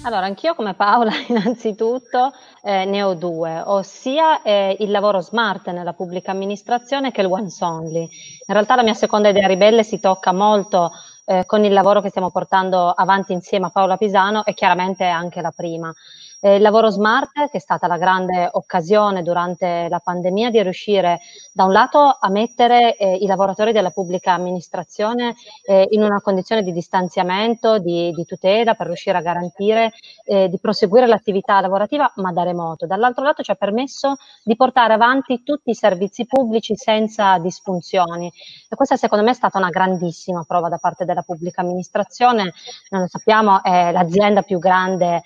Allora, anch'io come Paola innanzitutto, ne ho 2, ossia, il lavoro smart nella pubblica amministrazione che il once only. In realtà la mia seconda idea ribelle si tocca molto, con il lavoro che stiamo portando avanti insieme a Paola Pisano e chiaramente anche la prima. Il lavoro smart, che è stata la grande occasione durante la pandemia di riuscire da un lato a mettere, i lavoratori della pubblica amministrazione, in una condizione di distanziamento, di tutela per riuscire a garantire di proseguire l'attività lavorativa ma da remoto. Dall'altro lato ci ha permesso di portare avanti tutti i servizi pubblici senza disfunzioni e questa secondo me è stata una grandissima prova da parte della pubblica amministrazione. Non lo sappiamo, è l'azienda più grande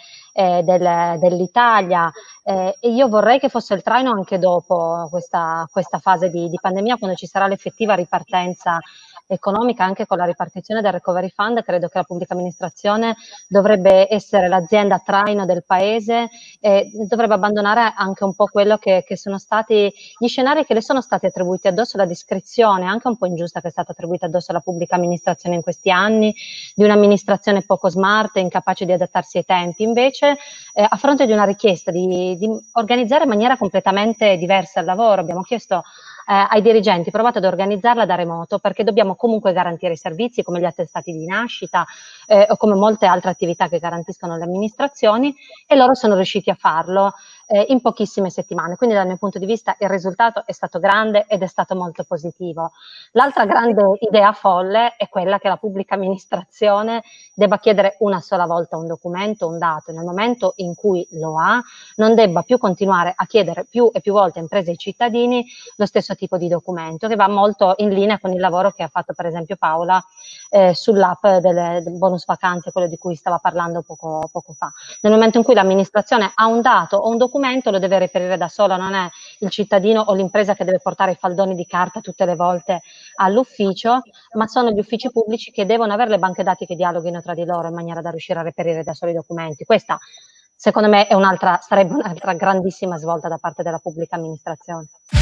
dell'Italia e io vorrei che fosse il traino anche dopo questa fase di pandemia, quando ci sarà l'effettiva ripartenza economica anche con la ripartizione del recovery fund. Credo che la pubblica amministrazione dovrebbe essere l'azienda traino del paese e dovrebbe abbandonare anche un po' quello che sono stati gli scenari che le sono stati attribuiti addosso, la descrizione anche un po' ingiusta che è stata attribuita addosso alla pubblica amministrazione in questi anni, di un'amministrazione poco smart e incapace di adattarsi ai tempi. Invece, a fronte di una richiesta di organizzare in maniera completamente diversa il lavoro, abbiamo chiesto ai dirigenti: provate ad organizzarla da remoto, perché dobbiamo comunque garantire i servizi come gli attestati di nascita o come molte altre attività che garantiscono le amministrazioni, e loro sono riusciti a farlo in pochissime settimane. Quindi dal mio punto di vista il risultato è stato grande ed è stato molto positivo. L'altra grande idea folle è quella che la pubblica amministrazione debba chiedere una sola volta un documento, un dato, nel momento in cui lo ha non debba più continuare a chiedere più e più volte a imprese e cittadini lo stesso tipo di documento, che va molto in linea con il lavoro che ha fatto per esempio Paola sull'app del bonus vacanze, quello di cui stava parlando poco fa. Nel momento in cui l'amministrazione ha un dato o un documento lo deve reperire da sola, non è il cittadino o l'impresa che deve portare i faldoni di carta tutte le volte all'ufficio, ma sono gli uffici pubblici che devono avere le banche dati che dialoghino tra di loro in maniera da riuscire a reperire da soli i documenti. Questa secondo me è sarebbe un'altra grandissima svolta da parte della pubblica amministrazione.